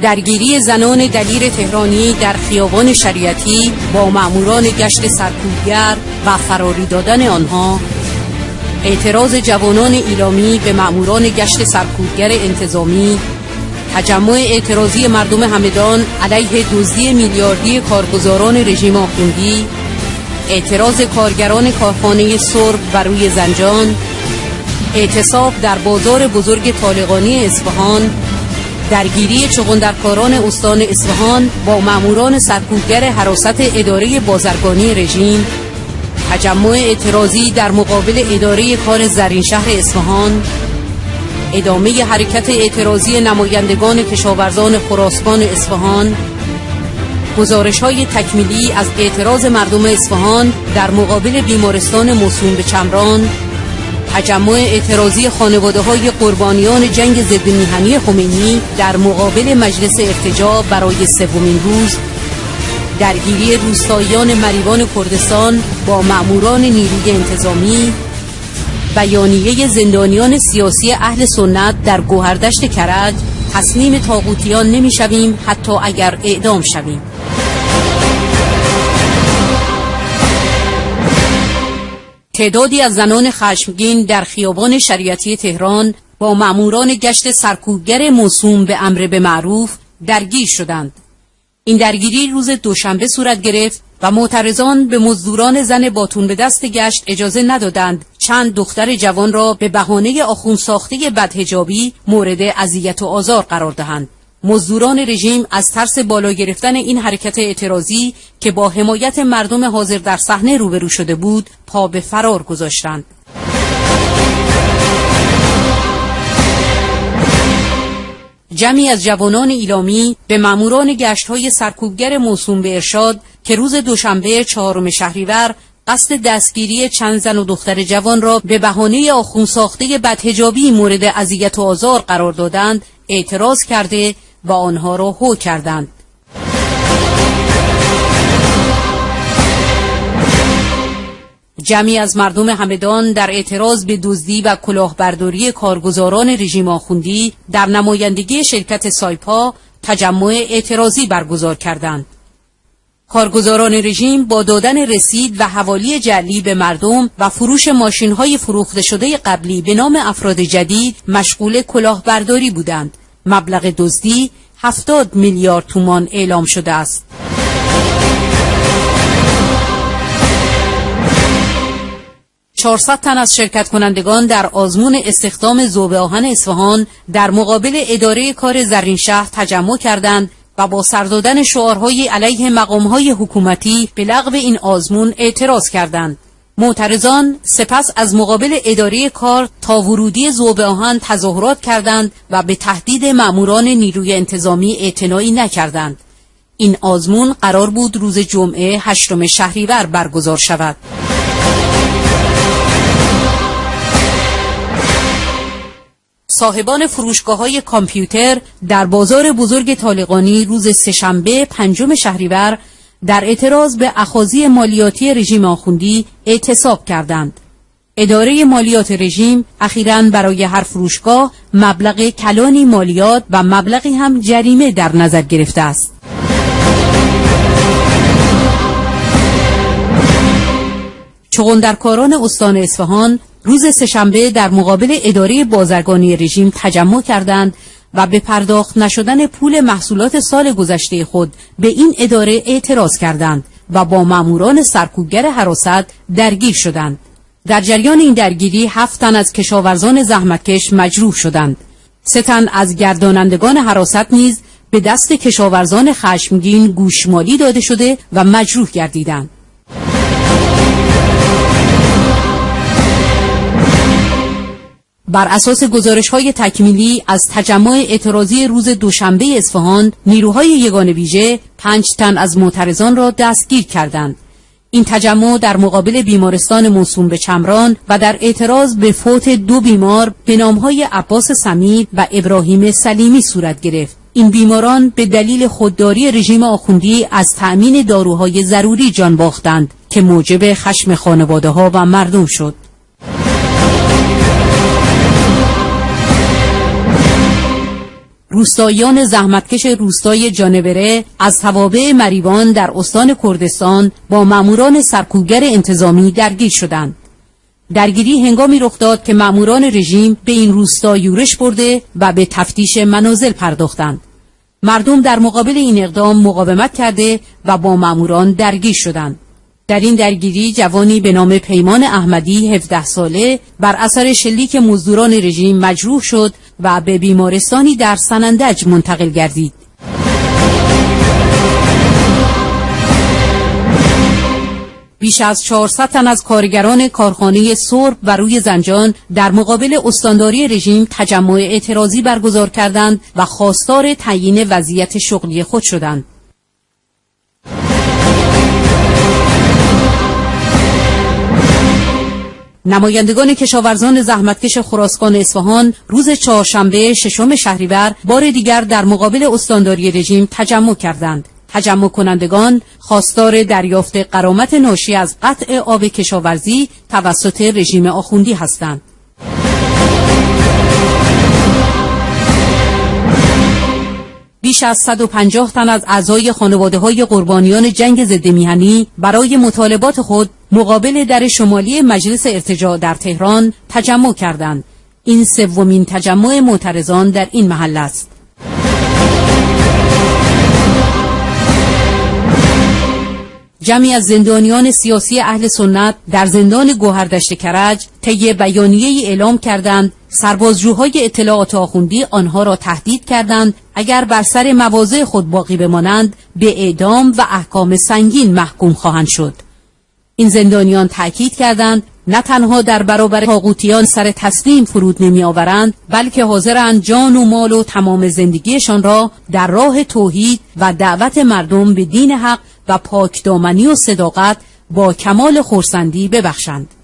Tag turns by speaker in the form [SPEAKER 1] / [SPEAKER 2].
[SPEAKER 1] درگیری زنان دلیر تهرانی در خیابان شریعتی با مأموران گشت سرکوبگر و فراری دادن آنها، اعتراض جوانان ایلامی به مأموران گشت سرکوبگر انتظامی، تجمع اعتراضی مردم همدان علیه دزدی میلیاردی کارگزاران رژیم آخوندی، اعتراض کارگران کارخانه سرب بر روی زنجان، اعتصاب در بازار بزرگ طالقانی اصفهان، درگیری چغندرکاران استان اصفهان با مأموران سرکوبگر حراست اداره بازرگانی رژیم، تجمع اعتراضی در مقابل اداره کار زرینشهر اصفهان، ادامه حرکت اعتراضی نمایندگان کشاورزان خراسان اصفهان، گزارش‌های تکمیلی از اعتراض مردم اصفهان در مقابل بیمارستان موسوم به چمران، تجمع اعتراضی خانواده‌های قربانیان جنگ ضد میهنی خمینی در مقابل مجلس ارتجاع برای سومین روز، درگیری روستاییان مریوان کردستان با مأموران نیروی انتظامی، بیانیه زندانیان سیاسی اهل سنت در گوهردشت کرج: تسلیم طاغوتیان نمی‌شویم حتی اگر اعدام شویم. تعدادی از زنان خشمگین در خیابان شریعتی تهران با مأموران گشت سرکوبگر موسوم به امر به معروف درگیر شدند. این درگیری روز دوشنبه صورت گرفت و معترضان به مزدوران زن باتون به دست گشت اجازه ندادند چند دختر جوان را به بهانه آخوند ساخته بدحجابی مورد اذیت و آزار قرار دهند. مزدوران رژیم از ترس بالا گرفتن این حرکت اعتراضی که با حمایت مردم حاضر در صحنه روبرو شده بود پا به فرار گذاشتند. جمعی از جوانان ایلامی به مأموران گشت‌های سرکوبگر موسوم به ارشاد که روز دوشنبه 4 شهریور قصد دستگیری چند زن و دختر جوان را به بهانه آخوند ساخته بدحجابی مورد اذیت و آزار قرار دادند اعتراض کرده و آنها را هو کردند. جمعی از مردم همدان در اعتراض به دزدی و کلاهبرداری کارگزاران رژیم آخوندی در نمایندگی شرکت سایپا تجمع اعتراضی برگزار کردند. کارگزاران رژیم با دادن رسید و حوالی جعلی به مردم و فروش ماشین‌های فروخته شده قبلی به نام افراد جدید مشغول کلاهبرداری بودند. مبلغ دزدی 70 میلیارد تومان اعلام شده است. چهارصد تن از شرکت کنندگان در آزمون استخدام ذوب آهن اصفهان در مقابل اداره کار زرینشهر تجمع کردند و با سر دادن شعارهای علیه مقامهای حکومتی به لغو این آزمون اعتراض کردند. معترضان سپس از مقابل اداره کار تا ورودی ذوب آهن تظاهرات کردند و به تهدید مأموران نیروی انتظامی اعتنایی نکردند. این آزمون قرار بود روز جمعه 8 شهریور برگزار شود. صاحبان فروشگاه‌های کامپیوتر در بازار بزرگ طالقانی روز سه‌شنبه 5 شهریور در اعتراض به اخاذی مالیاتی رژیم آخوندی اعتصاب کردند. اداره مالیات رژیم اخیراً برای هر فروشگاه مبلغ کلانی مالیات و مبلغی هم جریمه در نظر گرفته است. چغندرکاران استان اصفهان روز سه‌شنبه در مقابل اداره بازرگانی رژیم تجمع کردند و به پرداخت نشدن پول محصولات سال گذشته خود به این اداره اعتراض کردند و با مأموران سرکوبگر حراست درگیر شدند. در جریان این درگیری 7 تن از کشاورزان زحمتکش مجروح شدند. 3 تن از گردانندگان حراست نیز به دست کشاورزان خشمگین گوشمالی داده شده و مجروح گردیدند. بر اساس گزارش‌های تکمیلی از تجمع اعتراضی روز دوشنبه اصفهان، نیروهای یگان ویژه 5 تن از معترضان را دستگیر کردند. این تجمع در مقابل بیمارستان موسوم به چمران و در اعتراض به فوت 2 بیمار به نام‌های عباس سمیع و ابراهیم سلیمی صورت گرفت. این بیماران به دلیل خودداری رژیم آخوندی از تأمین داروهای ضروری جان باختند که موجب خشم خانواده‌ها و مردم شد. روستاییان زحمتکش روستای جانوره از توابع مریوان در استان کردستان با ماموران سرکوبگر انتظامی درگیر شدند. درگیری هنگامی رخ داد که ماموران رژیم به این روستا یورش برده و به تفتیش منازل پرداختند. مردم در مقابل این اقدام مقاومت کرده و با ماموران درگیر شدند. در این درگیری جوانی به نام پیمان احمدی 17 ساله بر اثر شلیک مزدوران رژیم مجروح شد و به بیمارستانی در سنندج منتقل گردید. بیش از 400 تن از کارگران کارخانه سرب و روی زنجان در مقابل استانداری رژیم تجمع اعتراضی برگزار کردند و خواستار تعیین وضعیت شغلی خود شدند. نمایندگان کشاورزان زحمتکش خراسان اصفهان روز چهارشنبه 6 شهریور بار دیگر در مقابل استانداری رژیم تجمع کردند. تجمع کنندگان خواستار دریافت غرامت ناشی از قطع آب کشاورزی توسط رژیم آخوندی هستند. بیش از 150 تن از اعضای خانواده‌های قربانیان جنگ ضد میهنی برای مطالبات خود مقابل در شمالی مجلس ارتجاع در تهران تجمع کردند. این سومین تجمع معترضان در این محل است. جمعی از زندانیان سیاسی اهل سنت در زندان گوهردشت کرج طی بیانیه‌ای اعلام کردند سربازجوهای اطلاعات آخوندی آنها را تهدید کردند اگر بر سر مواضع خود باقی بمانند به اعدام و احکام سنگین محکوم خواهند شد. این زندانیان تاکید کردند نه تنها در برابر طاغوتیان سر تسلیم فرود نمی آورند بلکه حاضرند جان و مال و تمام زندگیشان را در راه توحید و دعوت مردم به دین حق و پاکدامنی و صداقت با کمال خرسندی ببخشند.